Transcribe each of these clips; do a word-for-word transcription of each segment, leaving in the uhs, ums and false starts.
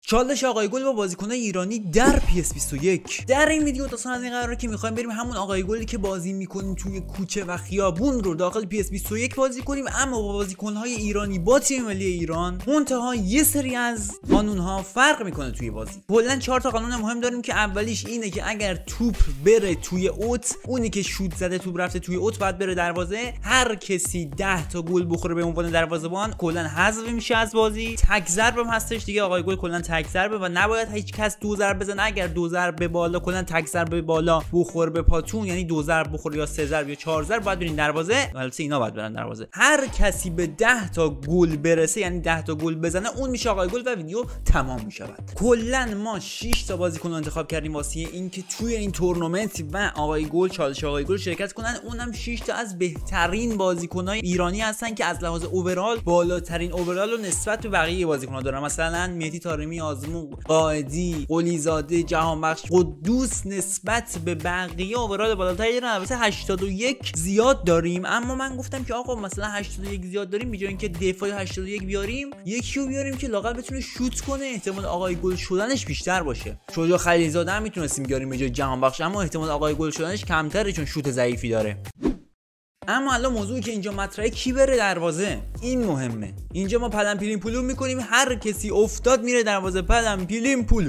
چالش آقای گل با بازیکنان ایرانی در پی اس بیست و یک. در این ویدیو داستان از این قراره که میخوایم بریم همون آقای گلی که بازی میکنیم توی کوچه و خیابون رو داخل پی اس بیست و یک بازی کنیم، اما با بازیکن‌های ایرانی با تیم ملی ایران. منتها یه سری از قانون‌ها فرق میکنه توی بازی. کلاً چهار تا قانون مهم داریم که اولیش اینه که اگر توپ بره توی اوت، اونی که شوت زده توپ رفته توی اوت باید بره دروازه. هر کسی ده تا گل بخوره به عنوان دروازه‌بان کلاً حذف میشه از بازی. تک ضرب هم هستش دیگه، آقای گل کلاً تک ضربه و نباید هیچ کس دو ضرب بزنه. اگر دو ضرب به بالا کنن تک ضرب به بالا بخوره به پاتون، یعنی دو ضرب بخوره یا سه ضرب یا چهار ضرب، باید برین دروازه. البته اینا باید برن دروازه. هر کسی به ده تا گل برسه، یعنی ده تا گل بزنه، اون میشه آقای گل و ویدیو تمام میشود. کلا ما شش تا بازیکن انتخاب کردیم واسه اینکه توی این تورنمنت و آقای گل چالش آقای گل شرکت کنن. اونم شش تا از بهترین بازیکن‌های ایرانی هستن که از لحاظ اوورال بالاترین اوورال رو نسبت به بقیه بازیکن‌ها دارن. مثلا مهدی طارمی، آزمون، قائدی، قلیزاده، جهانبخش، قدوس نسبت به بقیه اوورال بالاتری دارن. البته هشتاد و یک زیاد داریم، اما من گفتم که آقا مثلا هشتاد و یک زیاد داریم، به جای اینکه دفاع هشتاد و یک بیاریم، یکی رو بیاریم که لااقل بتونه شوت کنه، احتمال آقای گل شدنش بیشتر باشه. شجاع خلیلزاده هم میتونستیم بیاریم به جای جهانبخش، اما احتمال آقای گل شدنش کمتره چون شوت ضعیفی داره. اما الان موضوعی که اینجا مطرحه کی بره دروازه، این مهمه. اینجا ما پلن پیلیم پولو میکنیم، هر کسی افتاد میره دروازه. پلن پیلیم پولو.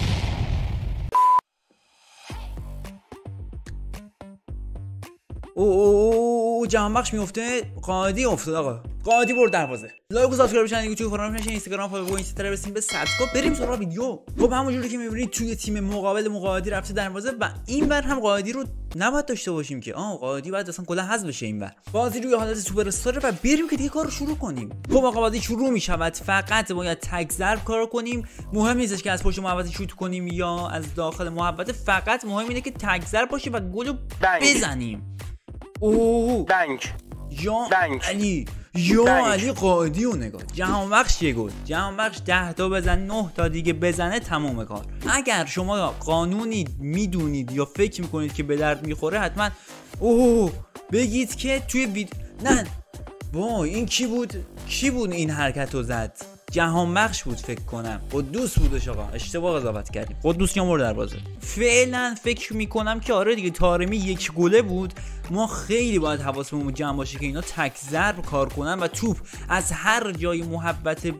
او او جهانبخش میفته، قائدی افتاد. آقا قائدی برد دروازه. لایک و سابسکرایب چنل یوتیوب فراموش نشه. اینستاگرام فالو و اینستا برسیم به صد تا. بریم سراغ ویدیو. خب همونجوری که میبینید توی تیم مقابل قائدی رفته دروازه و اینور هم قائدی رو نباید داشته باشیم که آه قائدی باید اصلا کلا حذف بشه اینور. بازی روی حالت سوپر استاره و بریم که دیگه کارو شروع کنیم. خب آقا بازی شروع میشود. فقط باید تک ضرب کارو کنیم. مهم نیستش که از پشت محوطه شوت کنیم یا از داخل محوطه، فقط مهم اینه که تک ضرب باشه و گلو بزنیم. اوه بنک یا بنک. علی یا بنک. علی قائدی رو نگاه. جهانبخش یه گل. جهانبخش ده تا بزن، نه تا دیگه بزنه، تمام کار. اگر شما قانونی میدونید یا فکر میکنید که به درد میخوره، حتما اوه بگید که توی وید... نه وای این کی بود؟ کی بود این حرکت رو زد؟ جهانبخش بود فکر کنم. قدوس بودش. آقا اشتباه قضاوت کردیم. قدوس یا مورد دروازه. فعلا فکر میکنم که آره دیگه طارمی یک گله بود. ما خیلی باید حواسمون جمع باشه که اینا تک ضرب کار کنن و توپ از هر جای محبت.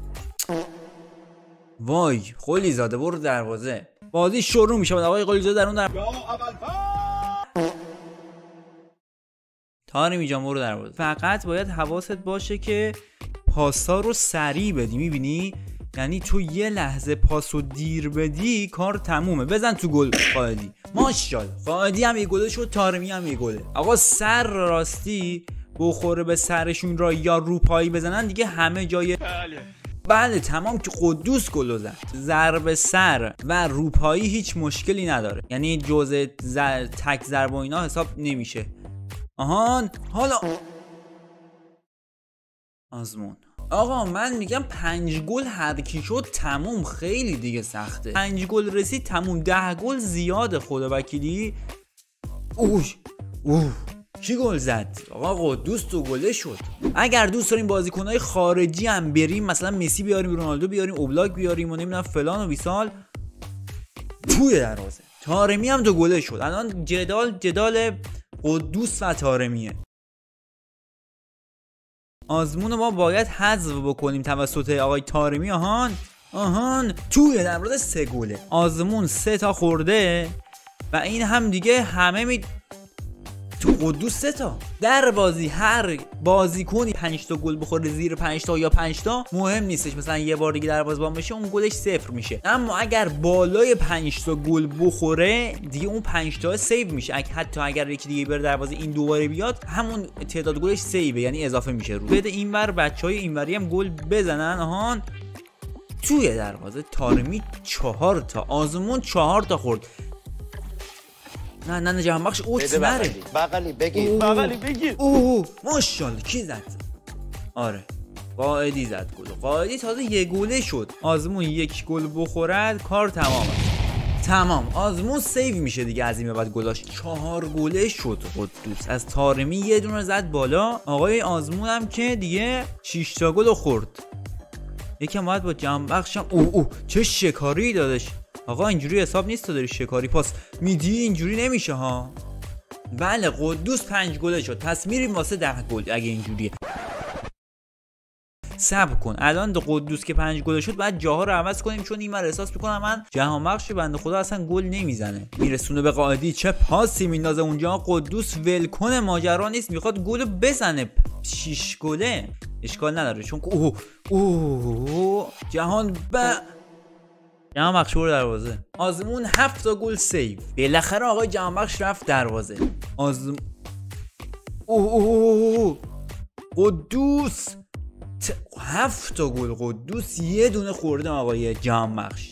وای قلیزاده برو دروازه. بازی شروع میشه. آقای قلیزاده در اون در طارمی جان برو دروازه. فقط باید حواست باشه که پاسا رو سریع بدی. میبینی یعنی تو یه لحظه پاسو دیر بدی کار تمومه. بزن تو گل قائدی. ماشاءالله قائدی هم یه گله شد، طارمی هم یه گله. آقا سر راستی بخوره به سرشون را یا روپایی بزنن دیگه همه جای بله بله تمام که قدوس گل زد. ضرب سر و روپایی هیچ مشکلی نداره، یعنی جزء زر... تک ضرب و اینا حساب نمیشه. آهان حالا آزمون. آقا من میگم پنج گل هر کی شد تموم. خیلی دیگه سخته. پنج گل رسید تموم. ده گل زیاده خدا وکیلی. اوه اوه کی گل زد؟ آقا قدوس تو گله شد. اگر دوست داریم بازیکن‌های خارجی هم بریم، مثلا مسی بیاریم، رونالدو بیاریم، اوبلاک بیاریم و نمیدونم فلان و بیسال، توی دروازه. طارمی هم تو گله شد. الان جدال جدال قدوس و طارمیه. آزمون ما باید حذف بکنیم توسط آقای طارمی. آهان آهان توی دروازه سه گله. آزمون سه تا خورده و این هم دیگه همه می تو قدوس سه تا. در بازی هر بازیکنی پنج تا گل بخوره زیر پنج تا یا پنج تا مهم نیستش، مثلا یه بار دیگه دروازه‌بان بشه اون گلش صفر میشه. اما اگر بالای پنج تا گل بخوره دیگه اون پنج تا سیو میشه. حتی اگر یکی دیگه بره دروازه این دوباره بیاد، همون تعداد گلش سیوه، یعنی اضافه میشه رو. بده اینور بچهای اینوری هم گل بزنن. آهان توی دروازه طارمی چهار تا، آزمون چهار تا خورد. نه نه نه جهانبخش اوت نره. بغلی بگیر بغلی بگیر. اوه ماشاءالله کی زد؟ آره قائدی زد گل. قائدی تازه یه گله شد. آزمون یک گل بخورد کار تمامه. تمام. آزمون سیو میشه دیگه از این به بعد. گلاش چهار گله شد. قدوس از طارمی یه دونه زد بالا. آقای آزمون هم که دیگه شش تا گل خورد. یکم باید با جمع بخشم. اوه اوه چه شکاری دادش آقا، اینجوری حساب نیست تو داری شکاری پاس میدی، اینجوری نمیشه ها. بله قدوس پنج گله شد، پس میریم واسه ده گل اگه اینجوریه. صبر کن الان دو قدوس که پنج گل شد بعد جاها رو عوض کنیم، چون این من احساس میکنم من جهان بخش بنده خدا اصلا گل نمیزنه. میرسونه به قائدی، چه پاسی میندازه اونجا. قدوس ولکن ماجرا نیست، میخواد گل بزنه. شش گله اشکال نداره چون اوه اوه جهان ب جهان بخش برو دروازه. آزمون هفت تا گل سیو. بالاخره آقای جهان بخش رفت دروازه. آزم اوه اوه قدوس ت... هفت تا گل قدوس، یه دونه خوردم آقای جهان بخش.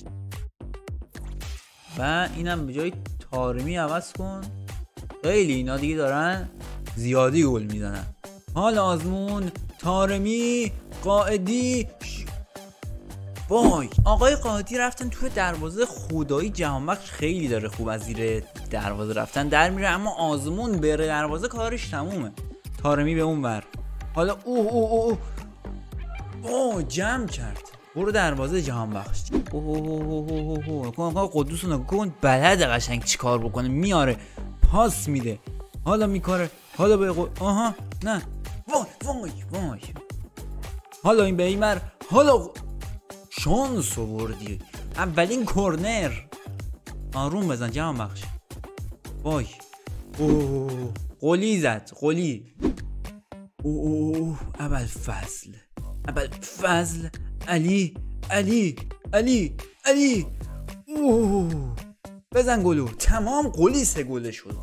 و اینم به جای طارمی عوض کن. خیلی اینا دیگه دارن زیادی گل میزنن. حال آزمون طارمی قائدی ش... وای آقای قائدی رفتن تو دروازه. خدایی جهان بخش خیلی داره خوب از زیر دروازه رفتن در میره، اما آزمون بره دروازه کارش تمومه. طارمی به اون ور. حالا اوه اوه اوه اوه جمع کرد. برو دروازه جهان بخش. اوه اوه اوه اوه اوه قدوس رو نگاه کن، بلد قشنگ چیکار بکنه، میاره پاس میده، حالا میکاره، حالا به قد... آها نه وای وای وای حالا این به این مر، حالا شانس آوردی. اولین کورنر. آروم بزن جهان بخش. وای اوه قلی زد قلی. اوه اول فضل اول فضل علی علی علی علی اوه بزن گلو. تمام قلی سه گله شد.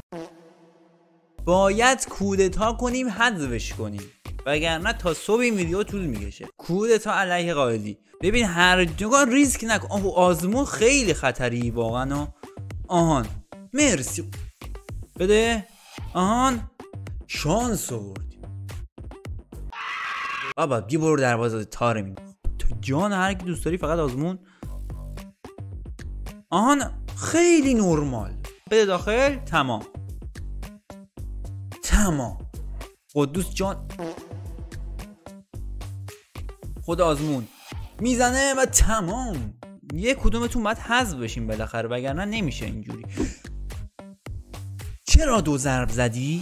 باید کودتا کنیم حذفش کنیم، وگرنه تا صبح این ویدیو طول میکشه. کودتا علیه قائدی. ببین هر جگاه ریسک نکن. آه آزمون خیلی خطری واقعا. آهان مرسی بده. آهان شانس آوردی. بابا بی برو دروازه طارمی. تو جان هر کی دوست داری، فقط آزمون. آهان خیلی نرمال. بده داخل. تمام تمام. قدوس جان خود آزمون میزنه و تمام. یه کدومتون باید حذف بشین بالاخره، وگرنه نمیشه اینجوری. چرا دو ضرب زدی؟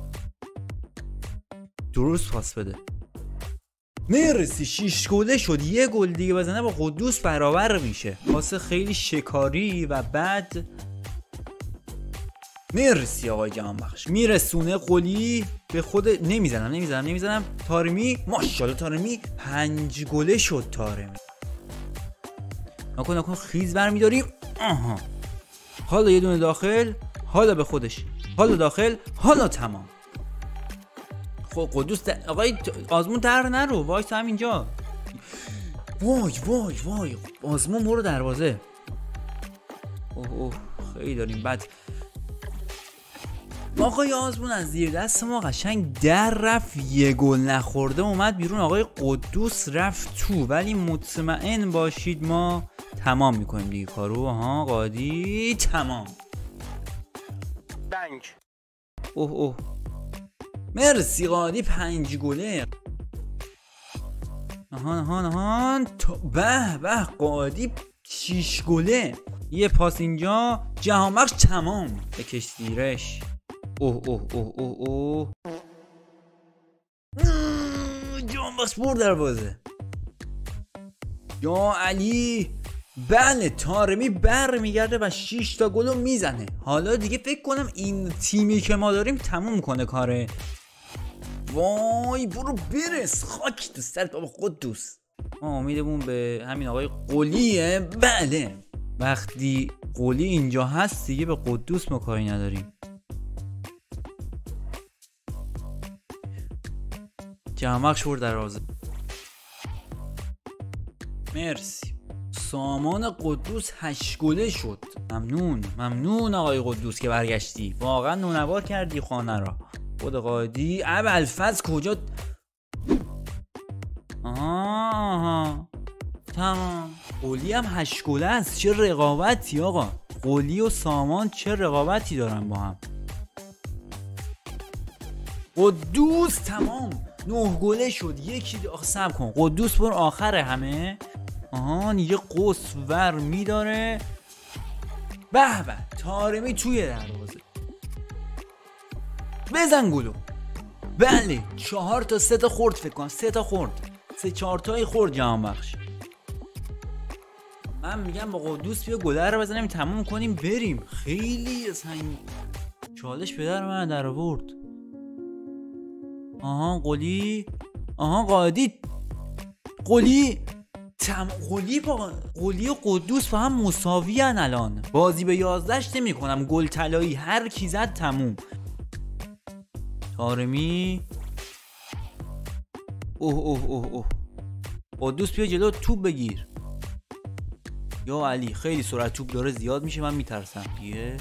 درست پاس بده. مرسی شیش گله شد. یه گل دیگه بزنه با قدوس برابر میشه. پاس خیلی شکاری و بعد مرسی آقای جهان بخش. میرسونه قلی به خود. نمیزنم نمیزنم نمیزنم طارمی. ماشاءالله طارمی پنج گله شد. طارمی نکن نکن خیز برمیداریم. آها حالا یه دونه داخل، حالا به خودش، حالا داخل، حالا تمام. خب قدوس در... آقای آزمون در نرو، وایس همینجا. وای وای وای آزمون برو دروازه. اوه اوه خیلی داریم بد. آقای آزمون از زیر دست ما قشنگ در رفت، یه گل نخورده اومد بیرون. آقای قدوس رفت تو، ولی مطمئن باشید ما تمام میکنیم دیگه کارو. ها قادی تمام. بنک. اوه اوه مرسی قادی پنج گله. آهان آهان آهان به به قادی شیش گله. یه پاس اینجا جهان بخش تمام. بکش زیرش. اوه اوه اوه اوه اوه جهان بخش برد دروازه. یا علی. بله طارمی بر میگرده و شش تا گل رو میزنه. حالا دیگه فکر کنم این تیمی که ما داریم تموم کنه کاره. وای برو برس خاک تو سرت بابا قدوس. ما امیدمون به همین آقای قلیه. بله وقتی قلی اینجا هست دیگه به قدوس ما کاری نداریم. جمعش برد دروازه. مرسی. سامان قدوس هشت گله شد. ممنون ممنون آقای قدوس که برگشتی، واقعا نونوار کردی خانه را. خود قائدی ابوالفضل کجا؟ آها آها تمام. قلی هم هشت گله است. چه رقابتی آقا. قلی و سامان چه رقابتی دارن با هم. قدوس تمام. نه گله شد. یکی آخه صبر کن، قدوس بر آخره همه. آهان یه قوس ور میداره. به به طارمی توی دروازه. بزن گلو. بله چهار تا سه تا خورد فکر کنم، سه تا خورد، سه چهار تایی خورد جهان بخش. من میگم با قدوس بیا گله رو بزنیم تموم کنیم بریم. خیلی اصلا چالش پدر من در آورد. آها قلی، آها قائدی قلی تم قلی با قلی و قدوس با هم مساوی ان الان. بازی به یازدهش نمی کنم، گل طلایی هر کی زد تموم. طارمی اوه اوه اوه اوه قدوس بیا جلو توپ بگیر. یا علی خیلی سرعت توپ داره زیاد میشه، من میترسم دیگه.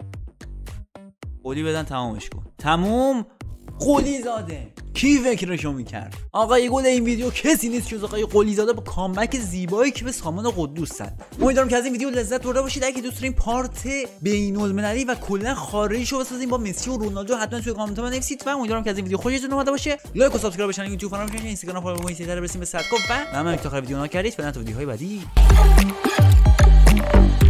قلی بدن تمامش کن. تموم. قلی زاده. کی فکرشو میکرد؟ آقای گل این ویدیو کسی نیست جز آقای قلی زاده با کامبک زیبایی که به سامان قدوس زد. امیدوارم که از این ویدیو لذت برده باشید. اگه دوست دارین پارت بین‌المللی و کلا خارجیشو بسازیم با مسی و رونالدو حتما توی کامنت ها بنویسید و امیدوارم که از این ویدیو خوشتون اومده باشه. لایک و سابسکرایب بشن یوتیوب کانال بشن، اینستاگرام فالو کنید تا برسیم به صد کام و همین تا آخر ویدیو نکردید. فعلا تا ویدیوهای بعدی.